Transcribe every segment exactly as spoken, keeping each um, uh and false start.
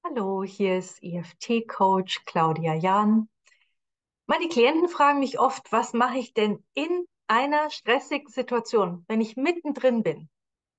Hallo, hier ist E F T-Coach Claudia Jahn. Meine Klienten fragen mich oft, was mache ich denn in einer stressigen Situation, wenn ich mittendrin bin?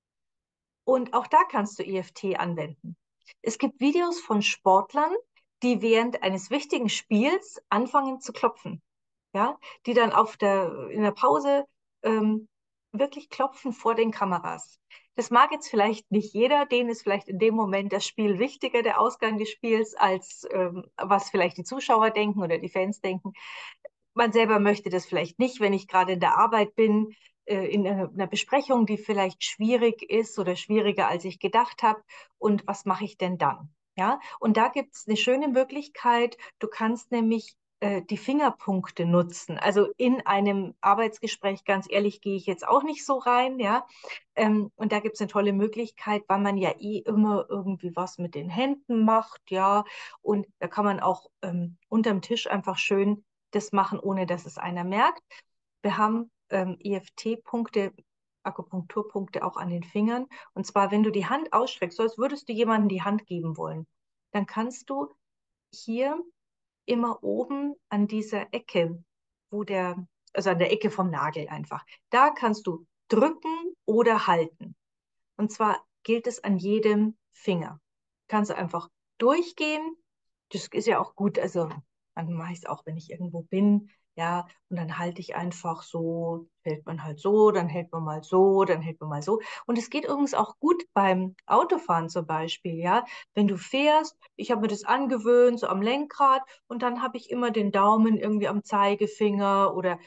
Und auch da kannst du E F T anwenden. Es gibt Videos von Sportlern, die während eines wichtigen Spiels anfangen zu klopfen, ja, die dann auf der, in der Pause ähm, wirklich klopfen vor den Kameras. Das mag jetzt vielleicht nicht jeder, denen ist vielleicht in dem Moment das Spiel wichtiger, der Ausgang des Spiels, als ähm, was vielleicht die Zuschauer denken oder die Fans denken. Man selber möchte das vielleicht nicht, wenn ich gerade in der Arbeit bin, äh, in einer einer Besprechung, die vielleicht schwierig ist oder schwieriger, als ich gedacht habe. Und was mache ich denn dann? Ja, und da gibt es eine schöne Möglichkeit. Du kannst nämlich äh, die Fingerpunkte nutzen. Also in einem Arbeitsgespräch, ganz ehrlich, gehe ich jetzt auch nicht so rein, ja. Ähm, und da gibt es eine tolle Möglichkeit, weil man ja eh immer irgendwie was mit den Händen macht, ja. Und da kann man auch ähm, unterm Tisch einfach schön das machen, ohne dass es einer merkt. Wir haben ähm, E F T-Punkte, Akupunkturpunkte auch an den Fingern. Und zwar, wenn du die Hand ausstreckst, so als würdest du jemandem die Hand geben wollen, dann kannst du hier immer oben an dieser Ecke, wo der, also an der Ecke vom Nagel einfach, da kannst du drücken oder halten. Und zwar gilt es an jedem Finger. Kannst du einfach durchgehen. Das ist ja auch gut. Also, man mache ich es auch, wenn ich irgendwo bin. Ja, und dann halte ich einfach so, hält man halt so, dann hält man mal so, dann hält man mal so. Und es geht übrigens auch gut beim Autofahren zum Beispiel, ja. Wenn du fährst, ich habe mir das angewöhnt, so am Lenkrad, und dann habe ich immer den Daumen irgendwie am Zeigefinger oder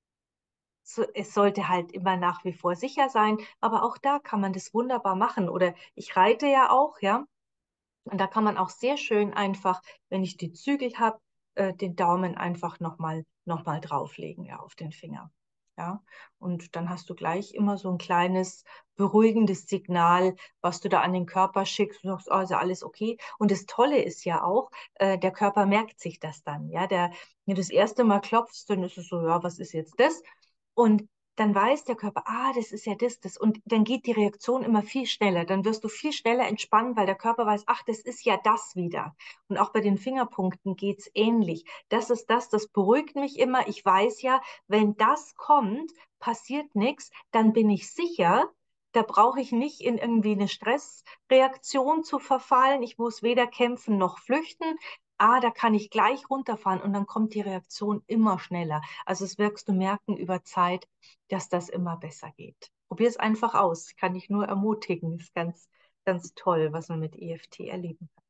so, es sollte halt immer nach wie vor sicher sein, aber auch da kann man das wunderbar machen. Oder ich reite ja auch, ja, und da kann man auch sehr schön einfach, wenn ich die Zügel habe, äh, den Daumen einfach nochmal noch mal drauflegen, ja, auf den Finger. Ja, und dann hast du gleich immer so ein kleines beruhigendes Signal, was du da an den Körper schickst und sagst, oh, ist ja alles okay. Und das Tolle ist ja auch, äh, der Körper merkt sich das dann. Ja, der, wenn du das erste Mal klopfst, dann ist es so, ja, was ist jetzt das? Und dann weiß der Körper, ah, das ist ja das, das. Und dann geht die Reaktion immer viel schneller. Dann wirst du viel schneller entspannen, weil der Körper weiß, ach, das ist ja das wieder. Und auch bei den Fingerpunkten geht's ähnlich. Das ist das, das beruhigt mich immer. Ich weiß ja, wenn das kommt, passiert nichts, dann bin ich sicher, da brauche ich nicht in irgendwie eine Stressreaktion zu verfallen. Ich muss weder kämpfen noch flüchten. Ah, da kann ich gleich runterfahren und dann kommt die Reaktion immer schneller. Also es wirkst du merken über Zeit, dass das immer besser geht. Probier es einfach aus. Kann ich nur ermutigen. Ist ganz, ganz toll, was man mit E F T erleben kann.